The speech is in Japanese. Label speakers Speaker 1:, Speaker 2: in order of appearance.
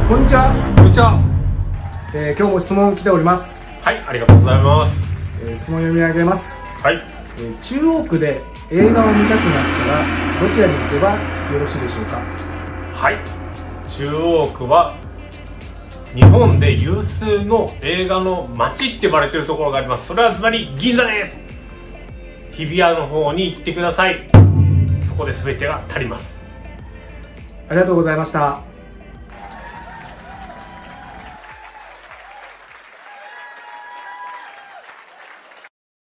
Speaker 1: こんにちは。
Speaker 2: こんにちは。
Speaker 1: 今日も質問来ております。
Speaker 2: はい、ありがとうございます。
Speaker 1: 質問読み上げます。
Speaker 2: はい。
Speaker 1: 中央区で映画を見たくなったらどちらに行けばよろしいでしょうか。
Speaker 2: はい。中央区は日本で有数の映画の街って呼ばれているところがあります。それはズバリ銀座です。日比谷の方に行ってください。そこで全てが足ります。
Speaker 1: ありがとうございました。